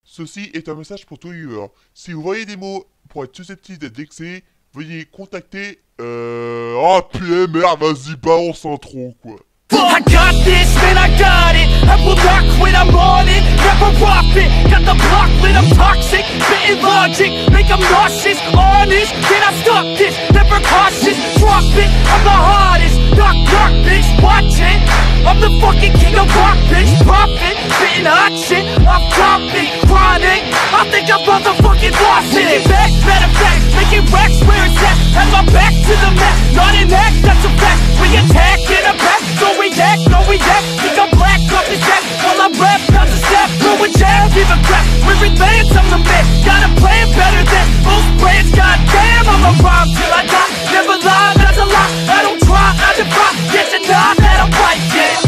Ceci est un message pour tous les viewers. Si vous voyez des mots pour être susceptibles d'être vexés, veuillez contacter... Ah putain, merde, vas-y, balance intro, quoi. I got this, man, I got it. I will not quit, I'm on it. Never profit, got the block lit, I'm toxic. Spitting logic, make 'em nauseous. Honest, can I stop this? Never cautious, drop it. I'm the hardest. Knock, knock, bitch, watch it. I'm the fucking king of rock, bitch. Profit, spitting hot shit. I'm topic, chronic. I think I'm motherfucking lost it. Making back, matter of fact, making racks where it's at. Have my back to the map, not an act, that's a fact. We attack in a back, so react, no react. Think I'm black off his back while I rap, not a step. Throw a jab, give a crap. We're advanced, I'm the man. Got a plan better than most brands. Goddamn, I'm a rhyme till I die. Never lie, that's a lie. I don't try, I defy. Get to die, that I'm right, yeah.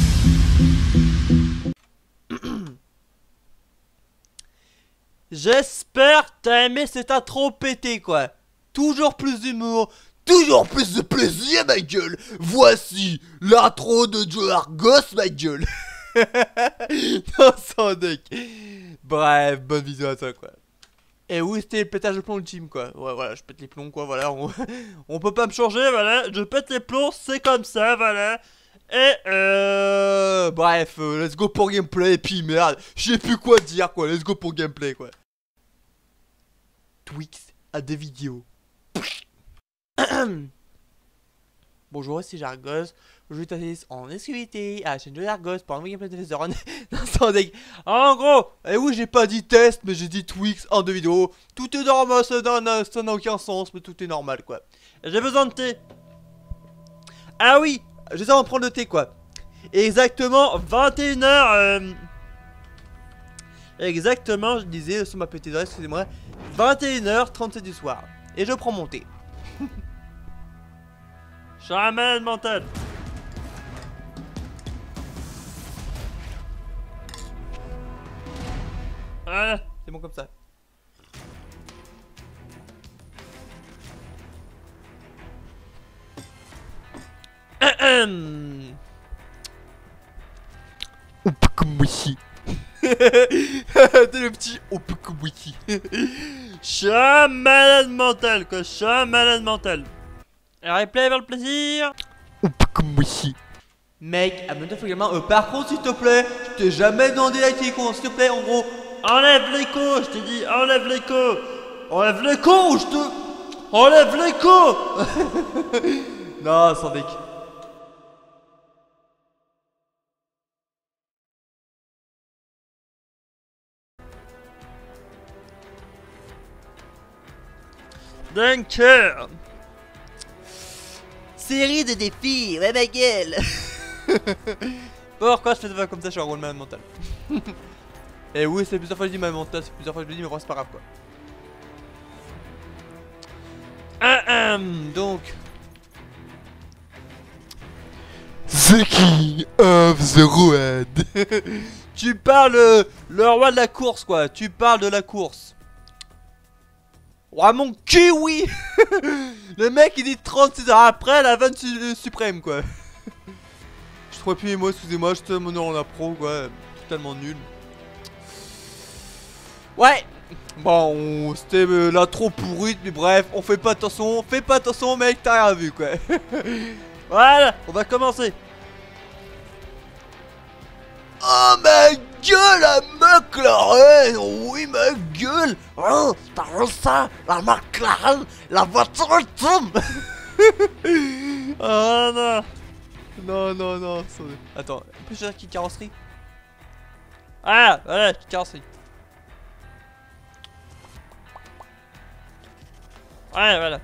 J'espère que t'as aimé cet intro pété quoi. Toujours plus d'humour, toujours plus de plaisir ma gueule. Voici l'intro de Joe Argos ma gueule. Non sans deck. Bref, bonne vidéo à toi quoi. Et oui c'était le pétage de plomb ultime quoi. Ouais voilà, je pète les plombs quoi, voilà. On peut pas me changer, voilà. Je pète les plombs, c'est comme ça, voilà. Et bref, let's go pour gameplay. Et puis merde, je sais plus quoi dire quoi. Let's go pour gameplay quoi. Twix à des vidéos. Bonjour, c'est Jargos. Je t'assiste en exclusivité à la chaîne de Jargos pour un gameplay de Feather. Non, sans deck. En gros, et oui, j'ai pas dit test, mais j'ai dit Twix en deux vidéos. Tout est normal, ça n'a aucun sens, mais tout est normal quoi. J'ai besoin de thé. Ah oui, j'essaie d'en prendre le thé quoi. Exactement 21h. Exactement, je disais sur ma petite adresse, excusez-moi. 21h37 du soir. Et je prends mon thé. Je suis un malade mental. Voilà, c'est bon comme ça. Opukumwichi. T'es le petit Opukumwichi. Je suis un malade mental quoi, je suis un malade mental. Replay vers le plaisir. Opukumwichi. Mec, amène-toi également. Par contre, s'il te plaît, je t'ai jamais demandé d'être icône, s'il te plaît, en gros. Enlève l'écho, je t'ai dit, enlève l'écho. Enlève l'écho ou je te. Enlève l'écho. Non, sans deck. Dunker. Série de défis, ouais ma gueule. Pourquoi je fais ça comme ça, je suis un rôle malade mental. Et oui, c'est plusieurs fois que je dis malade mental, c'est plusieurs fois que je le dis, mais bon, c'est pas grave quoi. Donc. The King of the Road. Tu parles le roi de la course quoi, tu parles de la course. Ouah mon cul oui. Le mec il dit 36 heures après la vanne suprême quoi. Je trouvais plus les mots, excusez-moi, je te mon nom en appro quoi. Totalement nul. Ouais. Bon c'était là trop pourrite mais bref, on fait pas attention mec, t'as rien vu quoi. Voilà, on va commencer. Oh ma gueule, la McLaren. Oui ma gueule. Oh, t'as vu ça, la McLaren, la voiture ultime. Oh non. Non. Attends, on peut chercher qui carrosserie. Ah, voilà, carrosserie. Ouais, voilà.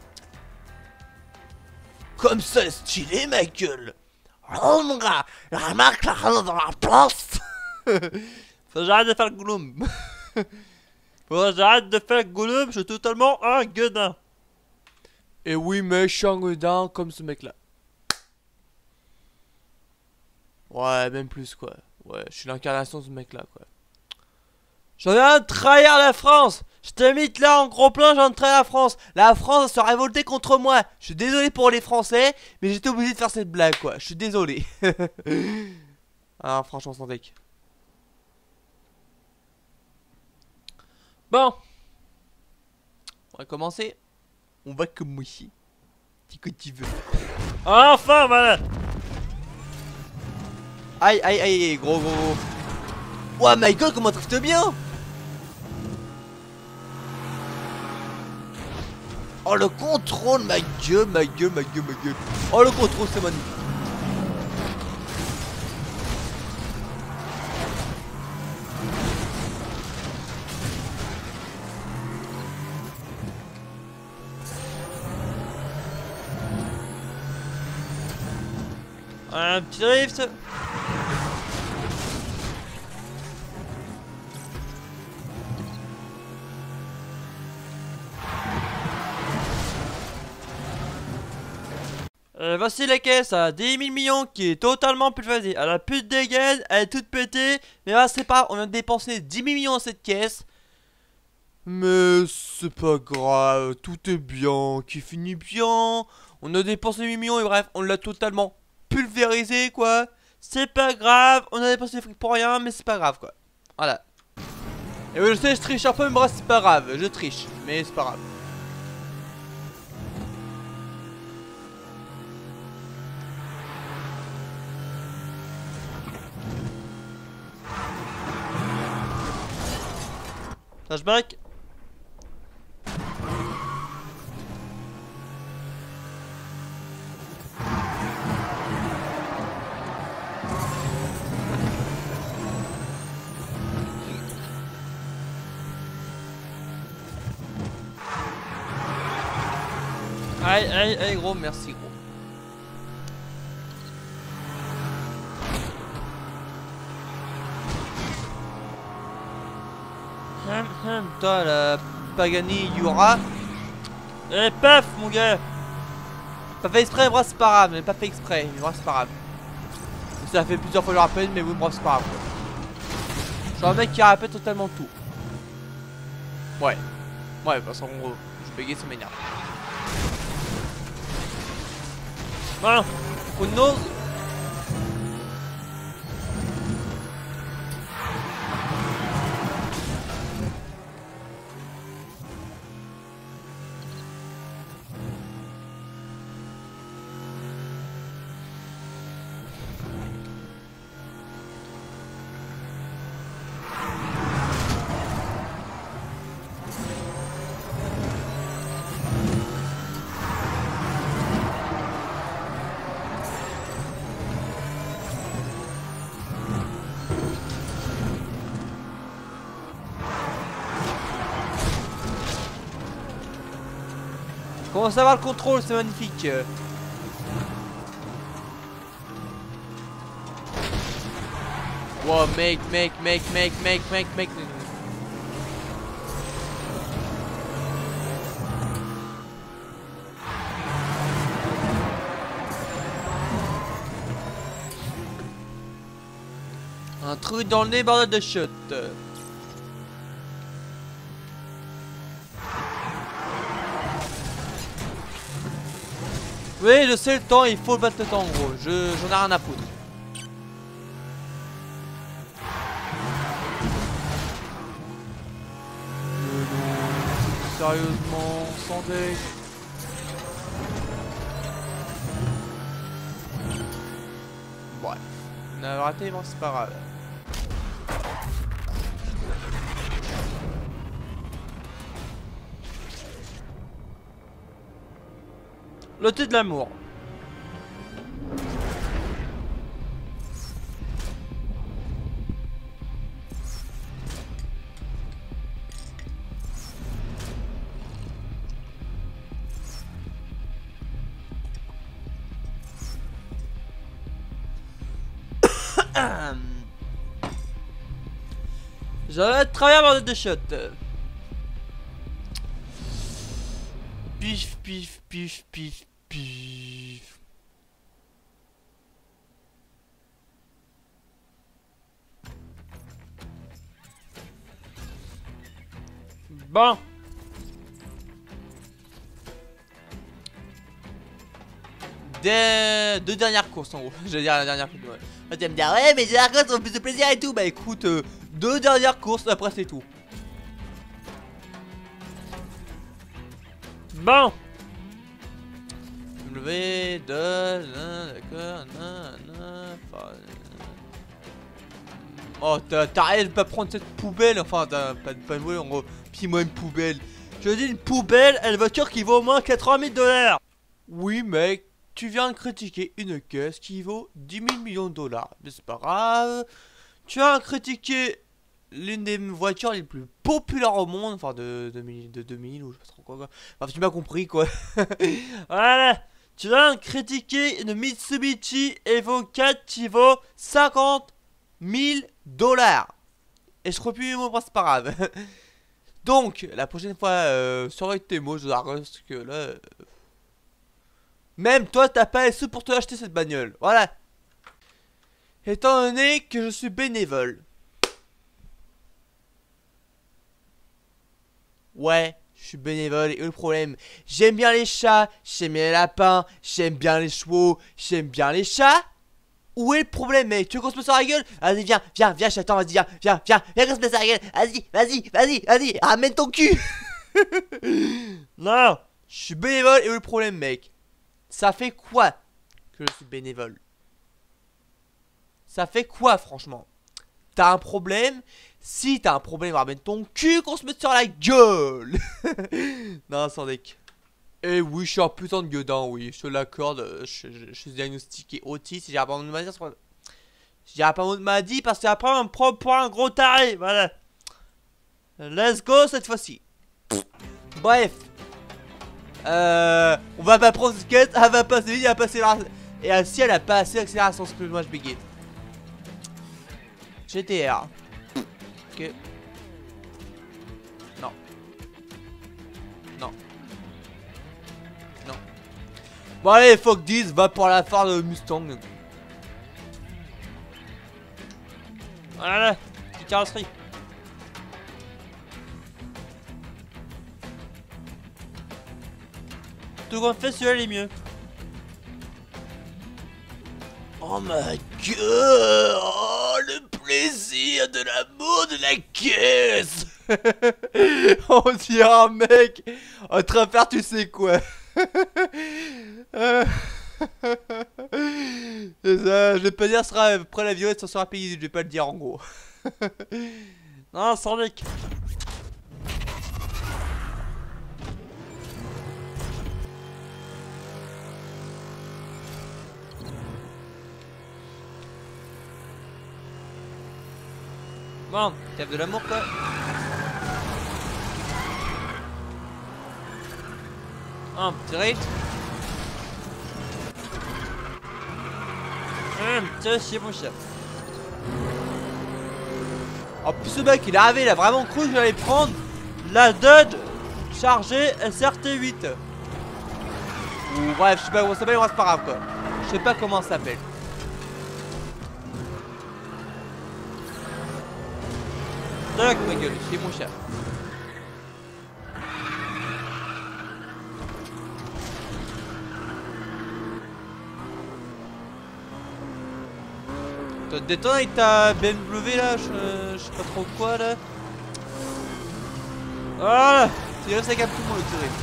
Comme ça, stylé ma gueule. Oh mon gars, la McLaren dans la place. Faut que j'arrête de faire le Gollum. Faut que j'arrête de faire le Gollum, je suis totalement un gueudin. Et oui, mais je suis un gueudin comme ce mec là. Ouais, même plus quoi. Ouais, je suis l'incarnation de ce mec là quoi. J'en viens de trahir la France. Je t'ai mis là en gros plan, j'en trahir la France. La France se révolter contre moi. Je suis désolé pour les Français, mais j'étais obligé de faire cette blague quoi. Je suis désolé. Ah franchement sans deck. Bon. On va commencer. On va commencer. Dis que tu veux. Enfin, voilà. Aïe, aïe, aïe, gros. Ouah, Michael, comment tu te bien? Oh, le contrôle, ma gueule. Oh, le contrôle, c'est magnifique. Un petit drift. Voici la caisse à 10 000 millions qui est totalement pulvérisée. Elle a plus de dégâts, elle est toute pétée. Mais là, c'est pas, on vient de dépenser 10 000 millions dans cette caisse. Mais c'est pas grave, tout est bien, qui finit bien. On a dépensé 8 millions et bref, on l'a totalement pulvérisé quoi. C'est pas grave, on a dépensé des fric pour rien, mais c'est pas grave quoi. Voilà. Et oui, je sais, je triche un peu, mais bref, c'est pas grave, je triche, mais c'est pas grave. Flashback. Aïe, gros, merci, gros. Toi, la Pagani Yura. Et paf, mon gars. Pas fait exprès, bref, c'est pas grave, mais pas fait exprès, bref, c'est pas grave. Ça fait plusieurs fois que je le rappelle, mais oui, bref, c'est pas grave. Je suis un mec qui rappelle totalement tout. Ouais, parce qu'en gros, je bégaye, ça m'énerve. Voilà, coup de nose. Comment ça va le contrôle, c'est magnifique. Wow, mec. Un truc dans le nez, bordel de shot. Oui, je sais le temps, il faut battre le temps, gros. J'en ai rien à foutre. Sérieusement, sans deck. Ouais. On a raté, bon, c'est pas grave. Le thé de l'amour. J'aurais travaillé à de shot. Pif. Bon. Deux dernières courses en gros. Je vais dire la dernière course. Ouais. Là, tu vas me dire ouais mais les dernières courses ont plus de plaisir et tout. Bah écoute, deux dernières courses après c'est tout. Bon. W, 2, d'accord, oh, t'arrêtes de pas prendre cette poubelle, enfin, t'as pas joué en gros, puis moi une poubelle. Je dis une poubelle, une voiture qui vaut au moins 80 000 $. Oui, mec, tu viens de critiquer une caisse qui vaut 10 000 millions de $. Mais c'est pas grave. Tu viens de critiquer l'une des voitures les plus populaires au monde, enfin de 2000 ou je sais pas trop quoi. Enfin, tu m'as compris quoi. Voilà. Tu viens de critiquer une Mitsubishi Evo 4 qui vaut 50 000 $. Et je crois plus les mots, c'est pas grave. Donc, la prochaine fois, surveille tes mots, je parce que là... même toi, t'as pas les sous pour te acheter cette bagnole. Voilà. Étant donné que je suis bénévole. Ouais, je suis bénévole et le problème, j'aime bien les chats, j'aime bien les lapins, j'aime bien les chevaux, j'aime bien les chats. Où est le problème, mec? Tu veux qu'on se mette sur la gueule? Vas-y, viens, chaton, vas-y, viens qu'on se mette sur la gueule. Vas-y, ramène ton cul. Non, je suis bénévole et où est le problème, mec? Ça fait quoi que je suis bénévole? Ça fait quoi, franchement? T'as un problème? Si t'as un problème, ramène ton cul qu'on se mette sur la gueule. Non, sans deck. Eh oui, je suis un putain de gueudin, oui, je te l'accorde, je suis diagnostiqué autiste, j'ai pas un mot de maladie, j'ai pas un mot de maladie parce qu'après on me prend pour un gros taré, voilà. Let's go cette fois-ci. Bref. On va pas prendre cette quête, elle va passer vite, elle va passer là. Et si elle a pas assez d'accélération, c'est que moi je bégaye. GTR. Ok. Non. Non. Non. Bon allez, fuck 10, va pour la phare de Mustang. Voilà, petite carrosserie. Tout qu'on fait, celui-là est mieux. Oh ma gueule! Oh le plaisir de l'amour de la caisse! On dirait un mec en train de faire tu sais quoi. Je vais pas dire sera après la violette, ça sera payé, je vais pas le dire en gros. Non, sans mec. Bon, t'as de l'amour quoi. Un petit rate. Tiens, c'est mon chef. En plus, ce mec il est arrivé, il a vraiment cru que j'allais prendre la Dodge chargée SRT8. Ou bref, je sais pas comment ça s'appelle, c'est pas grave quoi. Je sais pas comment ça s'appelle. Tac, ma gueule, c'est mon chef. Toi te détends avec ta BMW là, je sais pas trop quoi là. Voilà, c'est là ça capte tout le monde le tirer.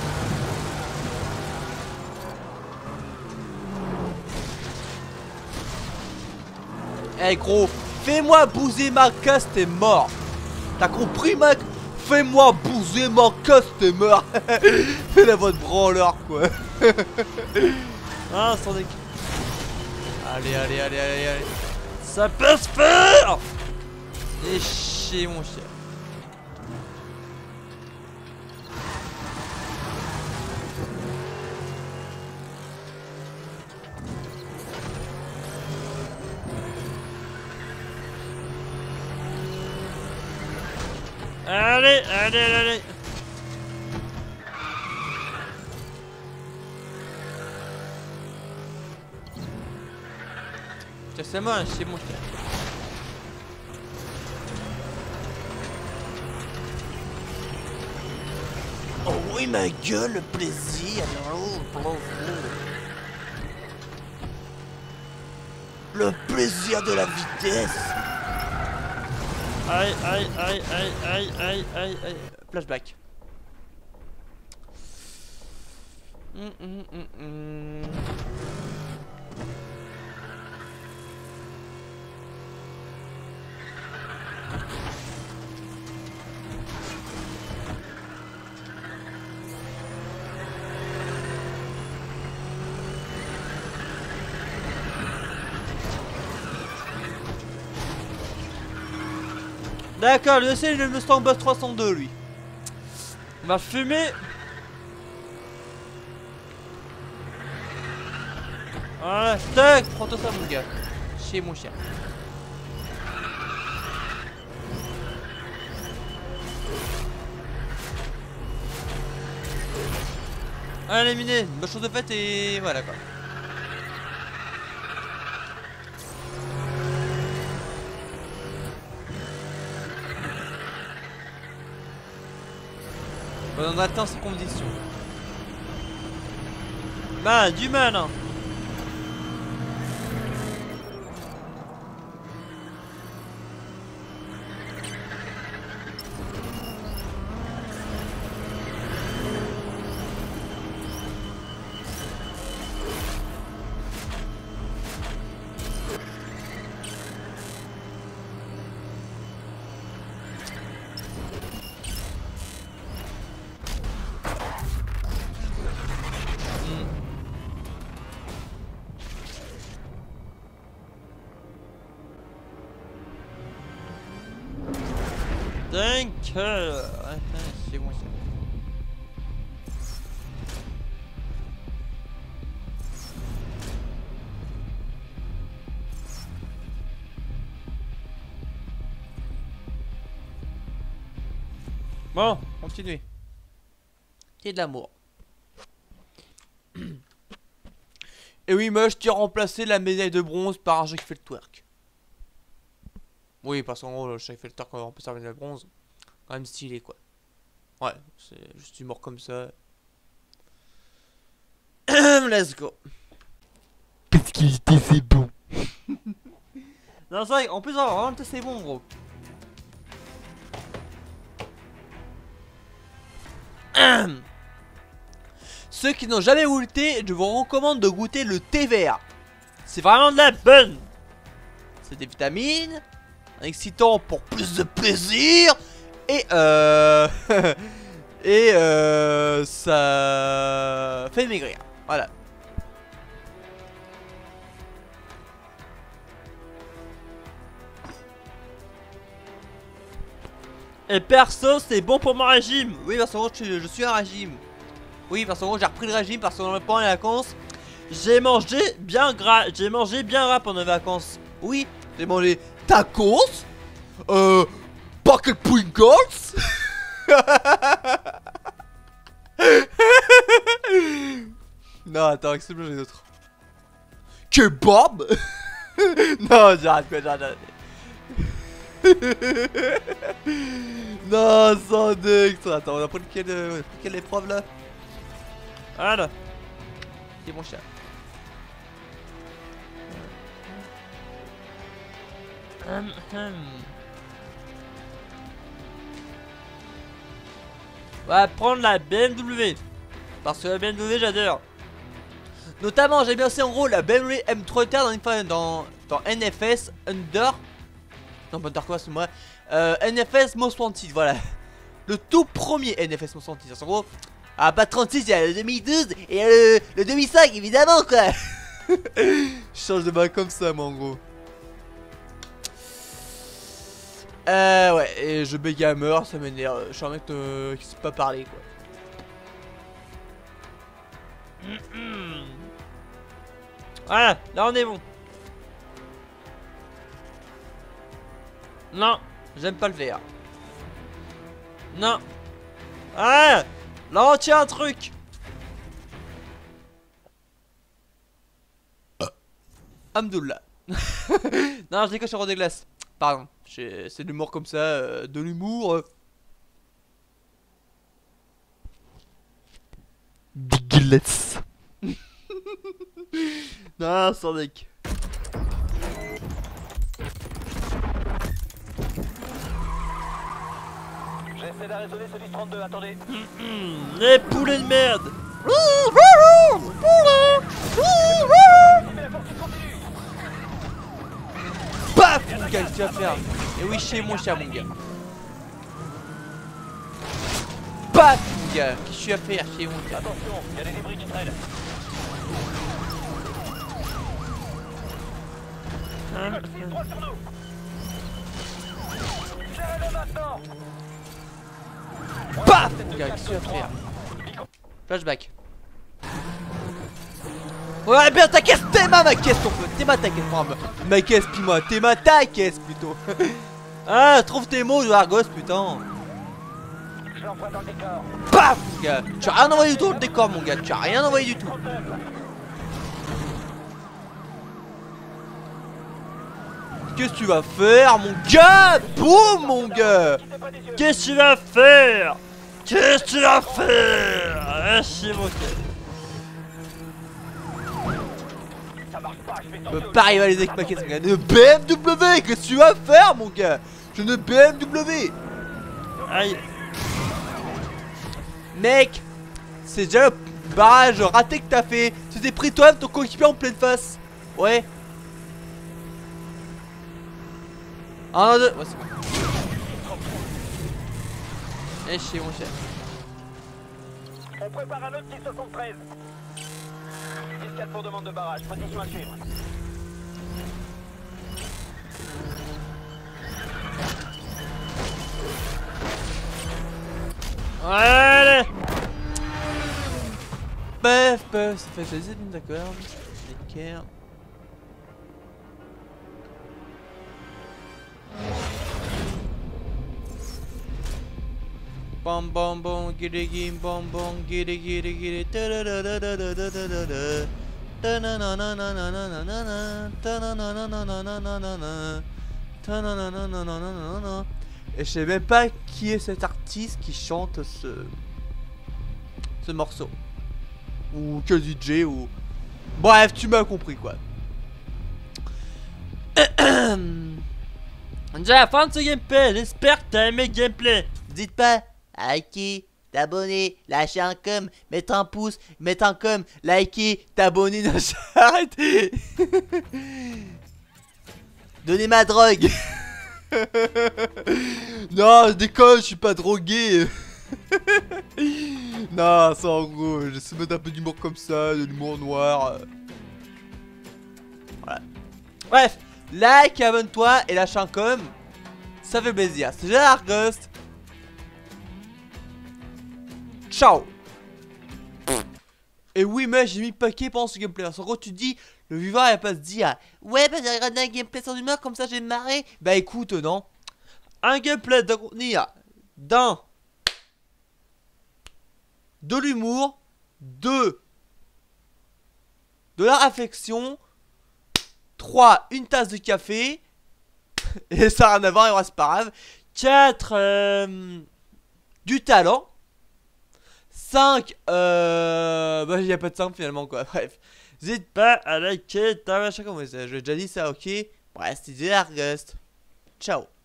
Eh hey, gros, fais-moi bouser ma casse, t'es mort. T'as compris mec? Fais-moi bouser ma casse, t'es mort. Fais la voix de branleur quoi. Ah, sans déc. Allez. Ça peut se faire. Et chier mon chien. Allez. C'est moi, c'est mon chien. Oh oui ma gueule, le plaisir. Le plaisir de la vitesse. Aïe. Flashback. D'accord, lui aussi, il a le Mustang Buzz 302, lui. On va fumer. Voilà, tac, prends-toi ça, mon gars. Chez mon chien. Allez, éliminé, bonne chose de faite et voilà quoi. On atteint ces conditions. Bah, du mal, hein. C'est bon ça. Bon, continuez. Et de l'amour. Et oui, moi je t'ai remplacé la médaille de bronze par un jeu qui fait le twerk. Oui, parce qu'en gros, le chat qui fait le twerk quand on peut servir de bronze. Quand même stylé quoi. Ouais, c'est juste humour comme ça. Let's go. Parce qu'il était c'est bon. Non, c'est vrai, en plus, vraiment, c'est bon, gros. Ceux qui n'ont jamais goûté, je vous recommande de goûter le thé vert. C'est vraiment de la bonne. C'est des vitamines, un excitant pour plus de plaisir. Et ça fait maigrir. Voilà. Et perso, c'est bon pour mon régime. Oui, parce qu'en gros, je suis un régime. Oui, parce qu'en gros, j'ai repris le régime parce que pendant les vacances, j'ai mangé bien gras. J'ai mangé bien gras pendant les vacances. Oui, j'ai mangé tacos, pocket Pringles. Non, attends, qu'est-ce que j'ai d'autre? Kebab. Non, j'arrête quoi, j'arrête. Non, sans deck. Attends, on a pris quelle épreuve là? Voilà. C'est mon chat. On va prendre la BMW. Parce que la BMW j'adore. Notamment j'aime bien aussi en gros la BMW M3 TR dans NFS Under. Non, pas Under quoi, c'est moi. NFS Most Wanted, voilà. Le tout premier NFS Most Wanted. En gros, à pas 36, il y a le 2012 et il y a le 2005 évidemment quoi. Je change de bain comme ça moi en gros. Ouais, et je bégamer, ça m'énerve. Je suis un mec qui sait pas parler quoi. Voilà, là on est bon. Non, j'aime pas le VR. Non. Ah, là on tient un truc. Amdoullah. Non, je déconne, je suis des glaces. Pardon, c'est de l'humour comme ça, de l'humour. Dégueulasse. Non, sans deck. J'essaie d'arraisonner ce 10-32, attendez. Les poulets de merde. Paf mon gars, qu'est-ce que tu vas faire? Et oui, chez mon cher mon gars. Paf mon gars, qu'est-ce que tu vas faire chez mon gars? Attention, il y a des débris qui traînent. Droit sur nous. Tirez-le maintenant. Paf mon gars, qu'est-ce que tu vas faire? Flashback. Ouais, bien ta caisse, t'es ma caisse, ton pote, t'es ma ta caisse, ma caisse, puis moi, t'es ma ta caisse plutôt. Ah, trouve tes mots, Argos, putain. Je l'envoie dans le décor. Paf, mon gars, tu as rien envoyé du tout dans le décor, mon gars, tu as rien envoyé du tout. Qu'est-ce que tu vas faire, mon gars? Boum, mon gars. Qu'est-ce que tu vas faire? Qu'est-ce que tu vas faire? Ah, c'est mon gars. Je peux pas rivaliser avec ma caisse, mon gars. Une BMW, qu'est-ce que tu vas faire, mon gars? J'ai une BMW. Aïe. Mec, c'est déjà le barrage raté que t'as fait. Tu t'es pris toi-même ton coéquipier en pleine face. Ouais. 1, 2, ouais, c'est bon. Eh, chez mon chef. On prépare un autre 673. 10-4 pour demande de barrage, position à suivre. Allez. Paf, paf, ça fait plaisir, d'accord. Nickel. Bam bam bam, giddy gim bam bam, giddy giddy giddy, ta da da da da da da da da da. Ta na na na na na na na na na, ta na na na na na na na na na, ta na na na na na na na na. Et je sais même pas qui est cet artiste qui chante ce morceau. Ou que DJ ou... Bref, tu m'as compris quoi. Déjà la fin de ce gameplay, j'espère que t'as aimé le gameplay. Dites pas liker, t'abonner, lâcher un com, mettre un pouce, mettre un com, liker, t'abonner, non j'arrête. Donnez ma drogue. Non, je déconne, je suis pas drogué. Non, c'est en gros, j'essaie de mettre un peu d'humour comme ça, de l'humour noir. Voilà. Bref, like, abonne-toi et lâche un com. Ça fait plaisir. C'est Arghost. Ciao. Et oui, mais j'ai mis le paquet pendant ce gameplay. En gros, tu te dis, le vivant il va pas se dire ouais, bah j'ai regardé un gameplay sans humeur, comme ça j'ai marré. Bah écoute, non. Un gameplay doit contenir de l'humour, de la réflexion, 3, une tasse de café, et ça n'a rien à voir, et c'est pas grave. 4, du talent. 5, bah il n'y a pas de 5 finalement quoi, bref. N'hésite pas à liker, t'as machin comme ça, je l'ai déjà dit ça, ok. Bref, c'était Arghost. Ciao.